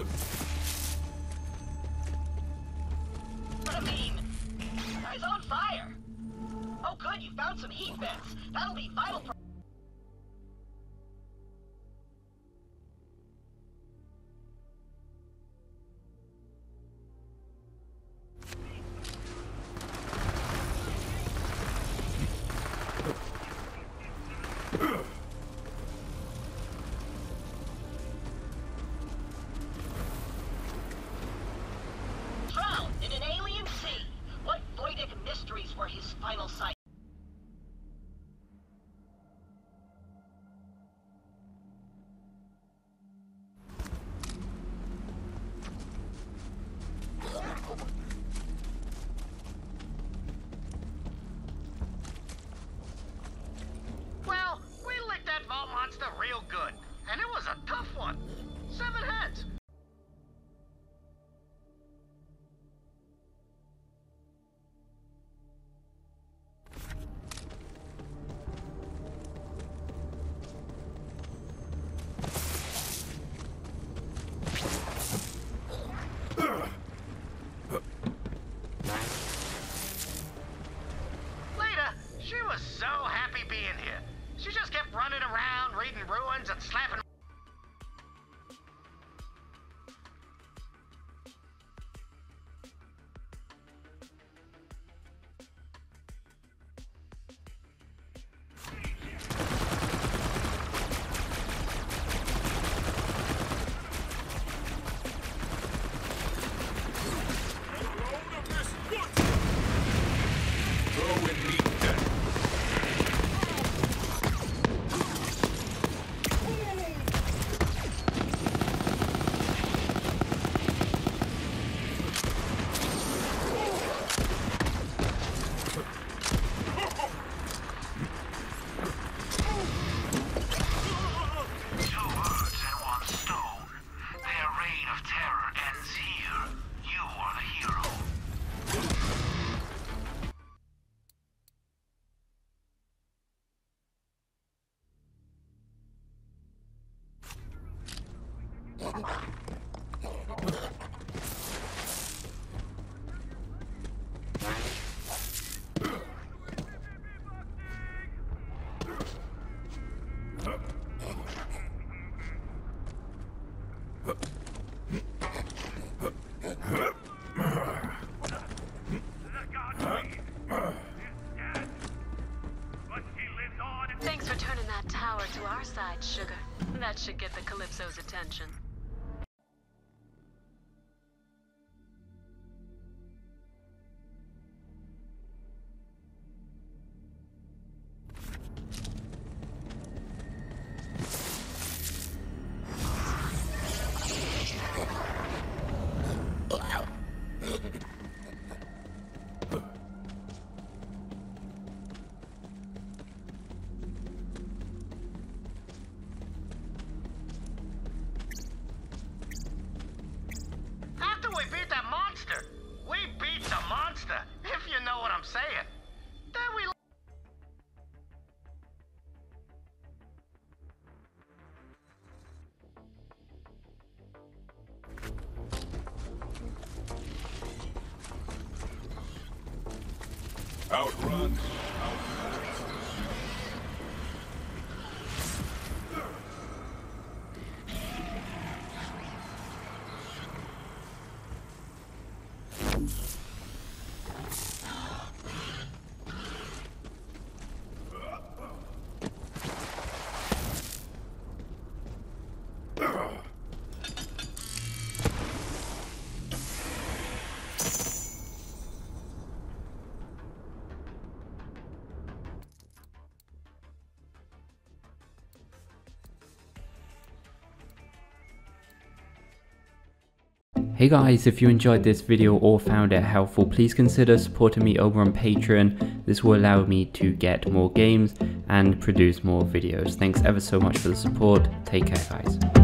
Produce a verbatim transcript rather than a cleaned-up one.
What a beam! Guy's on fire! Oh good, you found some heat vents. That'll be vital for... Drowned in an alien sea. What Voidic mysteries were his final sight? Well, we licked that vault monster real good, and it was a tough one. Seven heads. Later, she was so happy being here. She just kept running around, reading ruins and slapping. Thanks for turning that tower to our side, Sugar. That should get the Calypso's attention. We beat that monster! We beat the monster, if you know what I'm saying. Then we... Outrun! Hey guys, if you enjoyed this video or found it helpful, please consider supporting me over on Patreon. This will allow me to get more games and produce more videos. Thanks ever so much for the support. Take care guys.